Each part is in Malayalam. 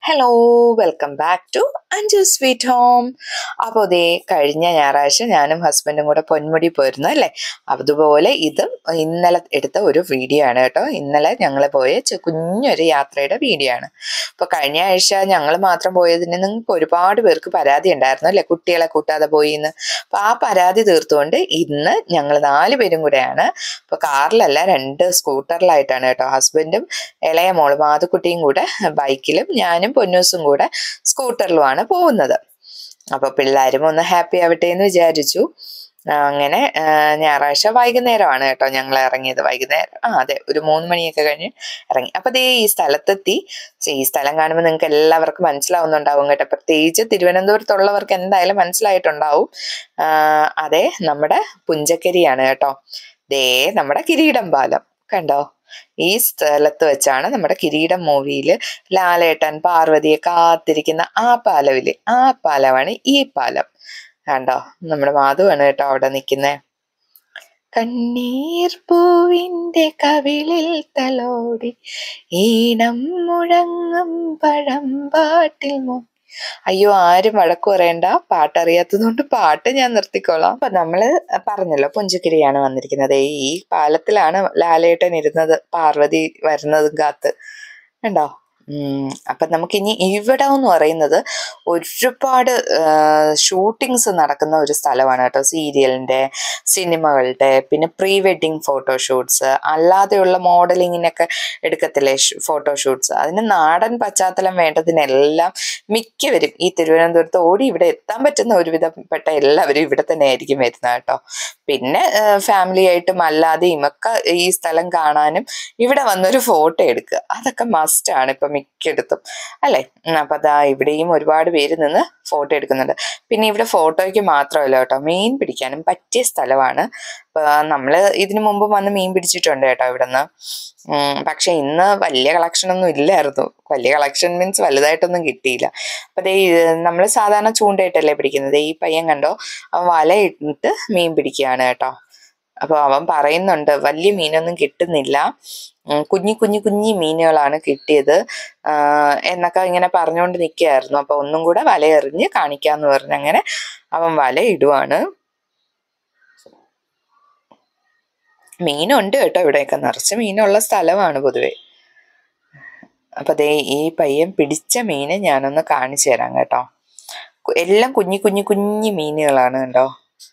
Hello welcome back to Anju sweet home. അപ്പോൾ ദേ കഴിഞ്ഞ ഞായറാഴ്ച ഞാനും ഹസ്ബൻഡും കൂടെ പൊന്മുടി പോയിരുന്നു അല്ലേ. അതുപോലെ ഇതും ഇന്നലെ എടുത്ത ഒരു വീഡിയോ ആണ് കേട്ടോ. ഇന്നലെ ഞങ്ങൾ പോയ കുഞ്ഞൊരു യാത്രയുടെ വീഡിയോ ആണ്. അപ്പോൾ കഴിഞ്ഞ ആഴ്ച ഞങ്ങൾ മാത്രം പോയതിന് നിങ്ങൾക്ക് ഒരുപാട് പേർക്ക് പരാതി ഉണ്ടായിരുന്നു അല്ലേ, കുട്ടികളെ കൂട്ടാതെ പോയി എന്ന്. അപ്പോൾ ആ പരാതി തീർത്തുകൊണ്ട് ഇന്ന് ഞങ്ങൾ 4 പേരും കൂടെയാണ്. അപ്പോൾ കാറിലല്ല, 2 സ്കൂട്ടറിലായിട്ടാണ് കേട്ടോ. ഹസ്ബൻഡും ഇളയ മോള് മാതുക്കുട്ടിയും കൂടെ ബൈക്കിലും ഞാനും പൊന്നൂസും കൂടെ സ്കൂട്ടറിലുമാണ് പോകുന്നത്. അപ്പൊ പിള്ളേരും ഒന്ന് ഹാപ്പി ആവട്ടെ എന്ന് വിചാരിച്ചു. അങ്ങനെ ഞായറാഴ്ച വൈകുന്നേരമാണ് കേട്ടോ ഞങ്ങൾ ഇറങ്ങിയത്. വൈകുന്നേരം അതെ, ഒരു 3 മണിയൊക്കെ കഴിഞ്ഞ് ഇറങ്ങി. അപ്പൊ ദേ ഈ സ്ഥലത്തെത്തി. ഈ സ്ഥലം കാണുമ്പോൾ നിങ്ങൾക്ക് എല്ലാവർക്കും മനസ്സിലാവുന്നുണ്ടാവും കേട്ടോ. പ്രത്യേകിച്ച് തിരുവനന്തപുരത്തുള്ളവർക്ക് എന്തായാലും മനസ്സിലായിട്ടുണ്ടാവും. അതെ, നമ്മുടെ പുഞ്ചക്കരിയാണ് കേട്ടോ. ദേ നമ്മുടെ കിരീടം പാലം കണ്ടോ. ഈ സ്ഥലത്ത് വെച്ചാണ് നമ്മുടെ കിരീടം മൂവിയിൽ ലാലേട്ടൻ പാർവതിയെ കാത്തിരിക്കുന്ന ആ പാലമില്ലേ, ആ പാലമാണ് ഈ പാലം. കണ്ടോ, നമ്മുടെ മാധുവാണ് കേട്ടോ അവിടെ നിൽക്കുന്നേ. കണ്ണീർ പൂവിന്റെ കവിളിൽ തലോടി ഈണം മുഴങ്ങും പഴമ്പാട്ടിൽ അയ്യോ, ആരും വഴക്കു പറയണ്ട, പാട്ടറിയാത്തതുകൊണ്ട് പാട്ട് ഞാൻ നിർത്തിക്കോളാം. അപ്പൊ നമ്മള് പറഞ്ഞല്ലോ പുഞ്ചക്കരിയാണ് വന്നിരിക്കുന്നത്. ഈ പാലത്തിലാണ് ലാലേട്ടൻ ഇരുന്നത്, പാർവതി വരുന്നതും കാത്ത് കണ്ടോ. അപ്പൊ നമുക്കിനി ഇവിടെ എന്ന് പറയുന്നത് ഒരുപാട് ഷൂട്ടിങ്സ് നടക്കുന്ന ഒരു സ്ഥലമാണ് കേട്ടോ. സീരിയലിന്റെ, സിനിമകളുടെ, പിന്നെ പ്രീ വെഡിങ് ഫോട്ടോഷൂട്ട്സ്, അല്ലാതെയുള്ള മോഡലിങ്ങിനൊക്കെ എടുക്കത്തില്ലേ ഫോട്ടോഷൂട്ട്സ്, അതിന് നാടൻ പശ്ചാത്തലം വേണ്ടതിനെല്ലാം മിക്കവരും ഈ തിരുവനന്തപുരത്ത് ഓടി ഇവിടെ എത്താൻ പറ്റുന്ന ഒരുവിധപ്പെട്ട എല്ലാവരും ഇവിടെ തന്നെ ആയിരിക്കും വരുന്നത് കേട്ടോ. പിന്നെ ഫാമിലി ആയിട്ടും അല്ലാതെയും ഒക്കെ ഈ സ്ഥലം കാണാനും ഇവിടെ വന്നൊരു ഫോട്ടോ എടുക്കുക, അതൊക്കെ മസ്റ്റ് ആണ് ഇപ്പൊ മിക്കയിടത്തും അല്ലെ. അപ്പൊ അതാ ഇവിടെയും ഒരുപാട് പേര് നിന്ന് ഫോട്ടോ എടുക്കുന്നുണ്ട്. പിന്നെ ഇവിടെ ഫോട്ടോയ്ക്ക് മാത്രമല്ല കേട്ടോ, മീൻ പിടിക്കാനും പറ്റിയ സ്ഥലമാണ്. നമ്മള് ഇതിനു മുമ്പ് വന്ന് മീൻ പിടിച്ചിട്ടുണ്ട് കേട്ടോ ഇവിടുന്ന്. പക്ഷെ ഇന്ന് വലിയ കളക്ഷൻ ഒന്നും ഇല്ലായിരുന്നു. വലിയ കളക്ഷൻ മീൻസ് വലുതായിട്ടൊന്നും കിട്ടിയില്ല. അപ്പൊ ദേ നമ്മള് സാധാരണ ചൂണ്ടയിട്ടല്ലേ പിടിക്കുന്നത്. ഈ പയ്യൻ കണ്ടോ, അവൻ വലയിട്ട് മീൻ പിടിക്കുകയാണ് കേട്ടോ. അപ്പൊ അവൻ പറയുന്നുണ്ട് വലിയ മീനൊന്നും കിട്ടുന്നില്ല, കുഞ്ഞി മീനുകളാണ് കിട്ടിയത് എന്നൊക്കെ ഇങ്ങനെ പറഞ്ഞുകൊണ്ട് നിൽക്കുകയായിരുന്നു. അപ്പൊ ഒന്നും കൂടെ വലയെറിഞ്ഞ് കാണിക്കാന്ന് പറഞ്ഞ് അങ്ങനെ അവൻ വല ഇടുവാണ്. മീനുണ്ട് കേട്ടോ, ഇവിടെയൊക്കെ നിറച്ച് മീനുള്ള സ്ഥലമാണ് പൊതുവെ. അപ്പൊ ദേ ഈ പയ്യൻ പിടിച്ച മീന് ഞാനൊന്ന് കാണിച്ചു തരാം കേട്ടോ. എല്ലാം കുഞ്ഞി മീനുകളാണ് കേട്ടോ,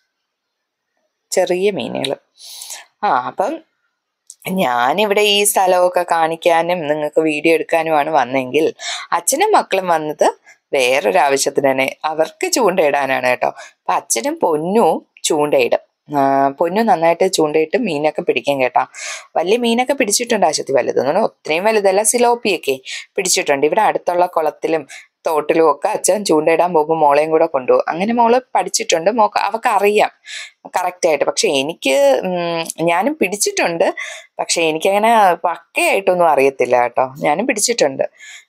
ചെറിയ മീനുകൾ. അപ്പം ഞാനിവിടെ ഈ സ്ഥലമൊക്കെ കാണിക്കാനും നിങ്ങൾക്ക് വീഡിയോ എടുക്കാനുമാണ് വന്നെങ്കിൽ അച്ഛനും മക്കളും വന്നത് വേറൊരു ആവശ്യത്തിന് തന്നെ, അവർക്ക് ചൂണ്ടയിടാനാണ് കേട്ടോ. അപ്പൊ അച്ഛനും പൊന്നും ചൂണ്ടയിടും. പൊന്നു നന്നായിട്ട് ചൂണ്ടയിട്ട് മീനൊക്കെ പിടിക്കും കേട്ടോ. വലിയ മീനൊക്കെ പിടിച്ചിട്ടുണ്ട്. ആശുപത്രി വലുതൊന്നും ഒത്രയും വലുതല്ല, സിലോപ്പിയൊക്കെ പിടിച്ചിട്ടുണ്ട്. ഇവിടെ അടുത്തുള്ള കുളത്തിലും തോട്ടിലും ഒക്കെ അച്ഛൻ ചൂണ്ടയിടാൻ പോകുമ്പോൾ മോളെയും കൂടെ കൊണ്ടുപോകും. അങ്ങനെ മോള് പഠിച്ചിട്ടുണ്ട്, അവൾക്ക് അറിയാം കറക്റ്റായിട്ട്. പക്ഷെ എനിക്ക് ഞാനും പിടിച്ചിട്ടുണ്ട്, പക്ഷെ എനിക്കങ്ങനെ പക്കയായിട്ടൊന്നും അറിയത്തില്ല കേട്ടോ. ഞാനും പിടിച്ചിട്ടുണ്ട്.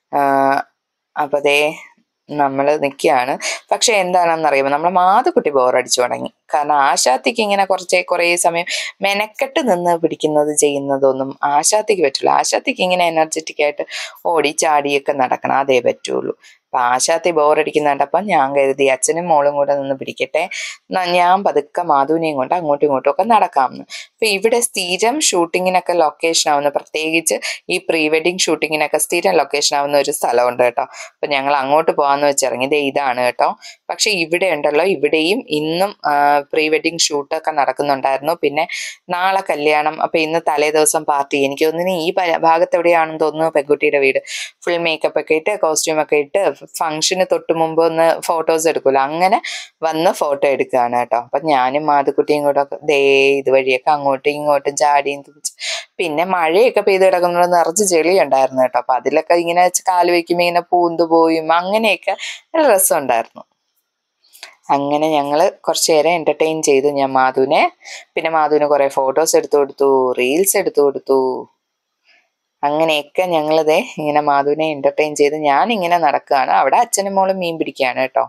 അപ്പൊ ദേ നമ്മള് നിൽക്കുകയാണ്. പക്ഷെ എന്താണെന്നറിയുമോ, നമ്മളെ മാതുക്കുട്ടി ബോറടിച്ചു തുടങ്ങി. കാരണം ആശാത്തിക്ക് ഇങ്ങനെ കുറേ സമയം മെനക്കെട്ട് നിന്ന് പിടിക്കുന്നത് ചെയ്യുന്നതൊന്നും ആശാത്തിക്ക് പറ്റില്ല. ആശാത്തിക്ക് ഇങ്ങനെ എനർജറ്റിക് ആയിട്ട് ഓടി ചാടിയൊക്കെ നടക്കണം, അതേ പറ്റുള്ളൂ. അപ്പൊ ആശാത്തി ബോറടിക്കുന്ന കണ്ടപ്പം ഞാൻ കരുതി അച്ഛനും മോളും കൂടെ നിന്ന് പിടിക്കട്ടെ, ഞാൻ പതുക്കെ മാധുവിനെയും കൊണ്ട് അങ്ങോട്ടും ഇങ്ങോട്ടും ഒക്കെ നടക്കാമെന്ന്. അപ്പൊ ഇവിടെ സ്ഥിരം ഷൂട്ടിങ്ങിനൊക്കെ ലൊക്കേഷൻ ആവുന്ന, പ്രത്യേകിച്ച് ഈ പ്രീ വെഡിങ് ഷൂട്ടിങ്ങിനൊക്കെ സ്ഥിരം ലൊക്കേഷൻ ആവുന്ന ഒരു സ്ഥലമുണ്ട് കേട്ടോ. അപ്പൊ ഞങ്ങൾ അങ്ങോട്ട് പോകാന്ന് വെച്ചിറങ്ങിയത് ഇതാണ് കേട്ടോ. പക്ഷെ ഇവിടെ ഉണ്ടല്ലോ, ഇവിടെയും ഇന്നും പ്രീ വെഡിങ് ഷൂട്ടൊക്കെ നടക്കുന്നുണ്ടായിരുന്നു. പിന്നെ നാളെ കല്യാണം. അപ്പൊ ഇന്ന് തലേ ദിവസം പാർട്ടി. എനിക്ക് തോന്നുന്നു ഈ ഭാഗത്ത് എവിടെയാണെന്ന് തോന്നുന്നു പെൺകുട്ടിയുടെ വീട്. ഫുൾ മേക്കപ്പ് ഒക്കെ ഇട്ട് കോസ്റ്റ്യൂം ഒക്കെ ഇട്ട് ഫംഗ്ഷന് തൊട്ട് മുമ്പ് ഒന്ന് ഫോട്ടോസ് എടുക്കുമല്ലോ, അങ്ങനെ വന്ന് ഫോട്ടോ എടുക്കുകയാണ് കേട്ടോ. അപ്പൊ ഞാനും മാതുക്കുട്ടിയും കൂടെ ദേ ഇതുവഴിയൊക്കെ അങ്ങോട്ടും ഇങ്ങോട്ടും ചാടിയും തുടിച്ച്, പിന്നെ മഴയൊക്കെ പെയ്ത് കിടക്കുന്നത് നിറച്ച് ചെളി ഉണ്ടായിരുന്നു കേട്ടോ. അപ്പൊ അതിലൊക്കെ ഇങ്ങനെ കാല് വയ്ക്കുമ്പോൾ ഇങ്ങനെ പൂന്തു പോയും അങ്ങനെയൊക്കെ നല്ല രസമുണ്ടായിരുന്നു. അങ്ങനെ ഞങ്ങൾ കുറച്ചു നേരം എന്റർടൈൻ ചെയ്തു ഞാൻ മാധുവിനെ. പിന്നെ മാധുവിന് കുറെ ഫോട്ടോസ് എടുത്തു കൊടുത്തു, റീൽസ് എടുത്തു കൊടുത്തു. അങ്ങനെയൊക്കെ ഞങ്ങളിതേ ഇങ്ങനെ മാധുവിനെ എന്റർടൈൻ ചെയ്ത് ഞാൻ ഇങ്ങനെ നടക്കുകയാണ്. അവിടെ അച്ഛനും മോളും മീൻ പിടിക്കുകയാണ് കേട്ടോ.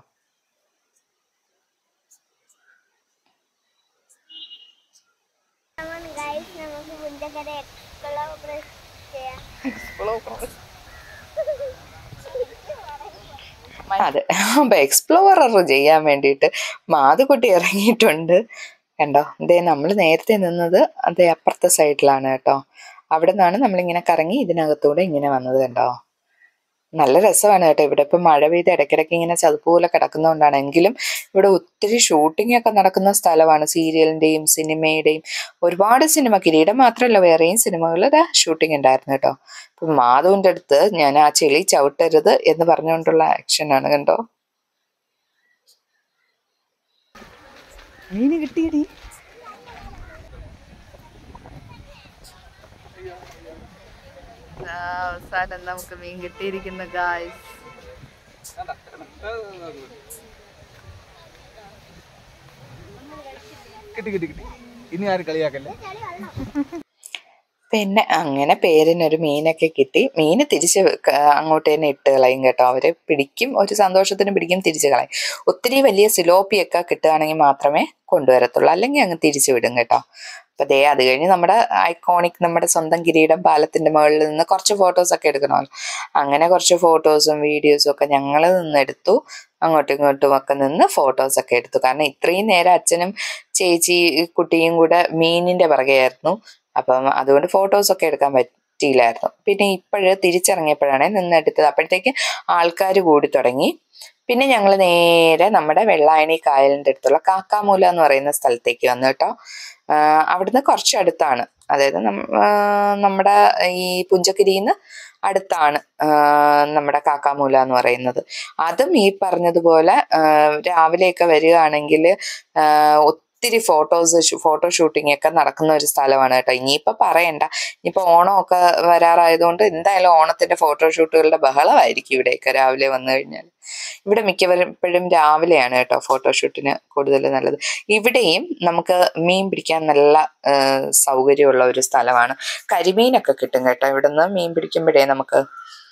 അതെ. അപ്പൊ എക്സ്പ്ലോറർ ചെയ്യാൻ വേണ്ടിയിട്ട് മാതുക്കുട്ടി ഇറങ്ങിയിട്ടുണ്ട്. കണ്ടോ, ഇതേ നമ്മൾ നേരത്തെ നിന്നത് അതേ അപ്പുറത്തെ സൈഡിലാണ് കേട്ടോ. അവിടെ നിന്നാണ് നമ്മളിങ്ങനെ കറങ്ങി ഇതിനകത്തൂടെ ഇങ്ങനെ വന്നത്. കണ്ടോ, നല്ല രസമാണ് കേട്ടോ. ഇവിടെ ഇപ്പം മഴ പെയ്ത് ഇടയ്ക്കിടയ്ക്ക് ഇങ്ങനെ ചതുപ്പുപോലെ കിടക്കുന്നതുകൊണ്ടാണ്. എങ്കിലും ഇവിടെ ഒത്തിരി ഷൂട്ടിംഗ് ഒക്കെ നടക്കുന്ന സ്ഥലമാണ്. സീരിയലിന്റെയും സിനിമയുടെയും ഒരുപാട് സിനിമ, കിരീടം മാത്രമല്ല വേറെയും സിനിമകളുടെ ഷൂട്ടിംഗ് ഉണ്ടായിരുന്നു കേട്ടോ. ഇപ്പം മാധുവിൻ്റെ അടുത്ത് ഞാൻ ആ ചെളി ചവിട്ടരുത് എന്ന് പറഞ്ഞുകൊണ്ടുള്ള ആക്ഷനാണ്. കണ്ടോ, മീന് കിട്ടിയടി. അവസാനം നമുക്ക് മീൻ കിട്ടിയിരിക്കുന്നു ഗായ്സ്. ഇനി ആരും കളിയാക്കല്ലേ. പിന്നെ അങ്ങനെ പേരിനൊരു മീനൊക്കെ കിട്ടി. മീന് തിരിച്ച് അങ്ങോട്ട് തന്നെ ഇട്ട് കളയും കേട്ടോ. അവര് പിടിക്കും, ഒരു സന്തോഷത്തിന് പിടിക്കും, തിരിച്ച് കളയും. ഒത്തിരി വലിയ സിലോപ്പിയൊക്കെ കിട്ടുകയാണെങ്കിൽ മാത്രമേ കൊണ്ടുവരത്തുള്ളൂ, അല്ലെങ്കിൽ അങ്ങ് തിരിച്ചു വിടും കേട്ടോ. അപ്പൊ ദേ അത് കഴിഞ്ഞ് നമ്മുടെ ഐക്കോണിക്, നമ്മുടെ സ്വന്തം കിരീടം പാലത്തിന്റെ മുകളിൽ നിന്ന് കുറച്ച് ഫോട്ടോസൊക്കെ എടുക്കണമല്ലോ. അങ്ങനെ കുറച്ച് ഫോട്ടോസും വീഡിയോസും ഒക്കെ ഞങ്ങൾ നിന്നെടുത്തു. അങ്ങോട്ടും ഇങ്ങോട്ടും ഒക്കെ നിന്ന് ഫോട്ടോസൊക്കെ എടുത്തു. കാരണം ഇത്രയും നേരം അച്ഛനും ചേച്ചി കുട്ടിയും കൂടെ മീനിന്റെ പുറകെയായിരുന്നു. അപ്പം അതുകൊണ്ട് ഫോട്ടോസൊക്കെ എടുക്കാൻ പറ്റിയില്ലായിരുന്നു. പിന്നെ തിരിച്ചിറങ്ങിയപ്പോഴാണ് നിന്നെടുത്തത്. അപ്പോഴത്തേക്ക് ആൾക്കാർ കൂടി തുടങ്ങി. പിന്നെ ഞങ്ങൾ നേരെ നമ്മുടെ വെള്ളായണി കായലിൻ്റെ അടുത്തുള്ള കാക്കാമൂല എന്ന് പറയുന്ന സ്ഥലത്തേക്ക് വന്നു കേട്ടോ. അവിടുന്ന് കുറച്ചടുത്താണ്, അതായത് നമ്മുടെ ഈ പുഞ്ചക്കരിന്ന് അടുത്താണ് നമ്മുടെ കാക്കാമൂല എന്ന് പറയുന്നത്. അതും ഈ പറഞ്ഞതുപോലെ രാവിലെയൊക്കെ വരികയാണെങ്കിൽ ഒത്തിരി ഫോട്ടോ ഷൂട്ടിംഗ് ഒക്കെ നടക്കുന്ന ഒരു സ്ഥലമാണ് കേട്ടോ. ഇനിയിപ്പോൾ പറയണ്ട, ഇനിയിപ്പോൾ ഓണമൊക്കെ വരാറായതുകൊണ്ട് എന്തായാലും ഓണത്തിന്റെ ഫോട്ടോഷൂട്ടുകളുടെ ബഹളമായിരിക്കും ഇവിടെയൊക്കെ രാവിലെ വന്നു കഴിഞ്ഞാൽ. ഇവിടെ മിക്കവരും രാവിലെയാണ് കേട്ടോ ഫോട്ടോഷൂട്ടിന് കൂടുതൽ നല്ലത്. ഇവിടെയും നമുക്ക് മീൻ പിടിക്കാൻ നല്ല സൗകര്യമുള്ള ഒരു സ്ഥലമാണ്. കരിമീനൊക്കെ കിട്ടും കേട്ടോ ഇവിടുന്ന് മീൻ പിടിക്കുമ്പോഴേ നമുക്ക്.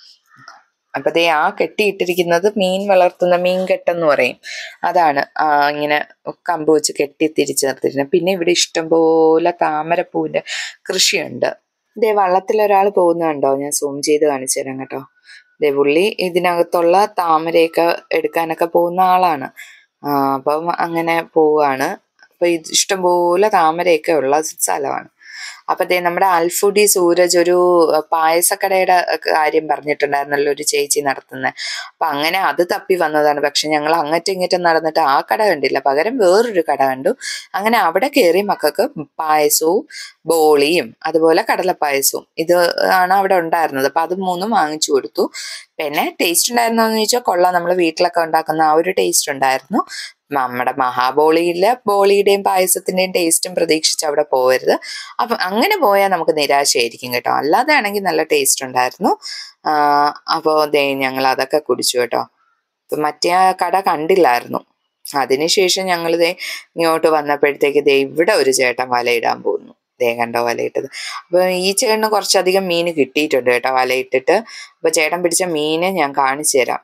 അപ്പൊ ദേ ആ കെട്ടിയിട്ടിരിക്കുന്നത് മീൻ വളർത്തുന്ന മീൻകെട്ടെന്ന് പറയും. അതാണ് ഇങ്ങനെ കമ്പ് വെച്ച് കെട്ടി തിരിച്ചു നിർത്തിയിരുന്നത്. പിന്നെ ഇവിടെ ഇഷ്ടംപോലെ താമരപ്പൂവിന്റെ കൃഷിയുണ്ട്. ദേ വള്ളത്തിലൊരാൾ പോകുന്നുണ്ടോ, ഞാൻ സൂം ചെയ്ത് കാണിച്ചു തരാം കേട്ടോ. ദേ പുള്ളി ഇതിനകത്തുള്ള താമരയൊക്കെ എടുക്കാനൊക്കെ പോകുന്ന ആളാണ്. അപ്പം അങ്ങനെ പോവാണ്. അപ്പൊ ഇത് ഇഷ്ടംപോലെ താമരയൊക്കെ ഉള്ള സ്ഥലമാണ്. അപ്പൊ ദേ നമ്മുടെ അൽഫുഡി സൂരജ് ഒരു പായസക്കടയുടെ കാര്യം പറഞ്ഞിട്ടുണ്ടായിരുന്നല്ലോ, ഒരു ചേച്ചി നടത്തുന്നത്. അപ്പൊ അങ്ങനെ അത് തപ്പി വന്നതാണ്. പക്ഷെ ഞങ്ങൾ അങ്ങറ്റും ഇങ്ങറ്റും നടന്നിട്ട് ആ കട കണ്ടില്ല, പകരം വേറൊരു കട കണ്ടു. അങ്ങനെ അവിടെ കയറി മക്കൾക്ക് പായസവും ബോളിയും അതുപോലെ കടലപ്പായസവും ഇത് ആണ് അവിടെ ഉണ്ടായിരുന്നത്. അപ്പൊ അത് മൂന്നും വാങ്ങിച്ചു കൊടുത്തു. പിന്നെ ടേസ്റ്റ് ഉണ്ടായിരുന്നോ എന്ന് ചോദിച്ചാൽ കൊള്ളാം, നമ്മൾ വീട്ടിലൊക്കെ ഉണ്ടാക്കുന്ന ആ ഒരു ടേസ്റ്റ് ഉണ്ടായിരുന്നു. നമ്മുടെ മഹാബോളിയിലെ ബോളിയുടെയും പായസത്തിന്റെയും ടേസ്റ്റും പ്രതീക്ഷിച്ച് അവിടെ പോകരുത്. അപ്പം അങ്ങനെ പോയാൽ നമുക്ക് നിരാശയായിരിക്കും കേട്ടോ. അല്ലാതെ ആണെങ്കിൽ നല്ല ടേസ്റ്റ് ഉണ്ടായിരുന്നു. അപ്പോൾ ദേ ഞങ്ങൾ അതൊക്കെ കുടിച്ചു കേട്ടോ. അപ്പം മറ്റേ കട കണ്ടില്ലായിരുന്നു. അതിനുശേഷം ഞങ്ങൾ ദേ ഇങ്ങോട്ട് വന്നപ്പോഴത്തേക്ക് ദേ ഇവിടെ ഒരു ചേട്ടൻ വലയിടാൻ പോകുന്നു. ദേ കണ്ടോ വലയിട്ടത്. അപ്പൊ ഈ ചേട്ടന് കുറച്ചധികം മീൻ കിട്ടിയിട്ടുണ്ട് കേട്ടോ വലയിട്ടിട്ട്. അപ്പൊ ചേട്ടൻ പിടിച്ച മീന് ഞാൻ കാണിച്ചു തരാം.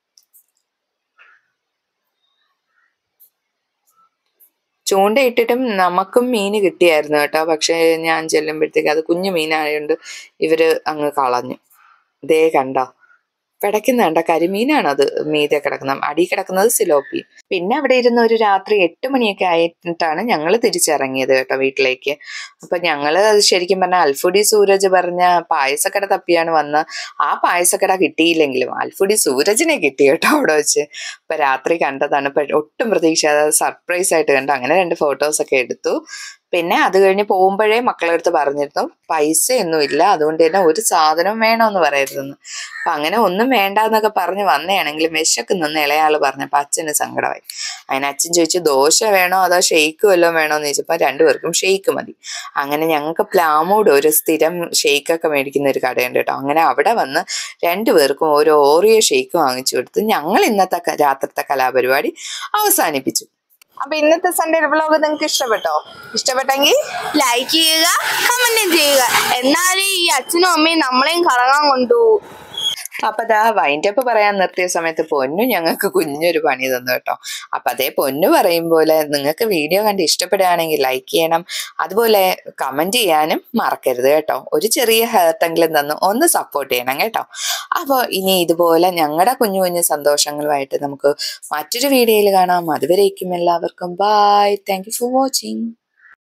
ചൂണ്ടയിട്ടിട്ടും നമുക്കും മീൻ കിട്ടിയായിരുന്നു കേട്ടോ. പക്ഷെ ഞാൻ ചെല്ലുമ്പോഴത്തേക്ക് അത് കുഞ്ഞു മീനായതുകൊണ്ട് ഇവര് അങ്ങ് കളഞ്ഞു. ദേ കണ്ടോ കിടക്കുന്ന കണ്ട കരിമീനാണ് അത് മീതെ കിടക്കുന്നത്. അടി കിടക്കുന്നത് സിലോപ്പി. പിന്നെ അവിടെ ഇരുന്ന് ഒരു രാത്രി 8 മണിയൊക്കെ ആയിട്ടാണ് ഞങ്ങൾ തിരിച്ചിറങ്ങിയത് കേട്ടോ വീട്ടിലേക്ക്. അപ്പൊ ഞങ്ങള് അത് ശരിക്കും പറഞ്ഞാൽ അൽഫുഡി സൂരജ് പറഞ്ഞ പായസക്കട തപ്പിയാണ് വന്ന്. ആ പായസക്കട കിട്ടിയില്ലെങ്കിലും അൽഫുഡി സൂരജിനെ കിട്ടി കേട്ടോ അവിടെ വെച്ച്. അപ്പൊ രാത്രി കണ്ടതാണ്. ഒട്ടും പ്രതീക്ഷിക്കാതെ സർപ്രൈസ് ആയിട്ട് കണ്ടു. അങ്ങനെ 2 ഫോട്ടോസൊക്കെ എടുത്തു. പിന്നെ അത് കഴിഞ്ഞ് പോകുമ്പോഴേ മക്കളുടെ അടുത്ത് പറഞ്ഞിരുന്നു പൈസയൊന്നും ഇല്ല, അതുകൊണ്ട് തന്നെ ഒരു സാധനവും വേണമെന്ന് പറയരുതെന്ന്. അപ്പൊ അങ്ങനെ ഒന്നും വേണ്ടെന്നൊക്കെ പറഞ്ഞ് വന്നതാണെങ്കിലും വിശക്കുന്നെന്ന് ഇളയാള് പറഞ്ഞപ്പോ അച്ഛന് സങ്കടമായി. അങ്ങനെ അച്ഛൻ ചോദിച്ചു ദോശ വേണോ അതോ ഷെയ്ക്ക് വല്ലതും വേണോന്ന് ചോദിച്ചപ്പോ 2 പേർക്കും ഷെയ്ക്ക് മതി. അങ്ങനെ ഞങ്ങൾക്ക് പ്ലാമൂഡ് ഒരു സ്ഥിരം ഷെയ്ക്കൊക്കെ മേടിക്കുന്ന ഒരു കടയുണ്ട് കേട്ടോ. അങ്ങനെ അവിടെ വന്ന് 2 പേർക്കും ഒരു ഓറിയോ ഷെയ്ക്ക് വാങ്ങിച്ചു കൊടുത്ത് ഞങ്ങൾ ഇന്നത്തെ രാത്രിത്തെ കലാപരിപാടി അവസാനിപ്പിച്ചു. അപ്പൊ ഇന്നത്തെ സൺഡേ വ്ലോഗ് നിങ്ങൾക്ക് ഇഷ്ടപ്പെട്ടോ? ഇഷ്ടപ്പെട്ടെങ്കിൽ ലൈക്ക് ചെയ്യുക, കമന്റ് ചെയ്യുക. എന്നാലും ഈ അച്ഛനും അമ്മയും നമ്മളെയും കറങ്ങാൻ കൊണ്ടുപോകും. അപ്പൊ അതാ വൈൻഡപ്പ് പറയാൻ നിർത്തിയ സമയത്ത് പൊന്നു ഞങ്ങൾക്ക് കുഞ്ഞൊരു പണി തന്നു കേട്ടോ. അപ്പൊ അതേ പൊന്നു പറയും പോലെ നിങ്ങൾക്ക് വീഡിയോ കണ്ട് ഇഷ്ടപ്പെടുകയാണെങ്കിൽ ലൈക്ക് ചെയ്യണം, അതുപോലെ കമന്റ് ചെയ്യാനും മറക്കരുത് കേട്ടോ. ഒരു ചെറിയ ഹേർട്ടെങ്കിലും തന്നു ഒന്ന് സപ്പോർട്ട് ചെയ്യണം കേട്ടോ. അപ്പോൾ ഇനി ഇതുപോലെ ഞങ്ങളുടെ കുഞ്ഞു കുഞ്ഞു സന്തോഷങ്ങളുമായിട്ട് നമുക്ക് മറ്റൊരു വീഡിയോയിൽ കാണാം. അതുവരേക്കും എല്ലാവർക്കും bye. Thank you for watching.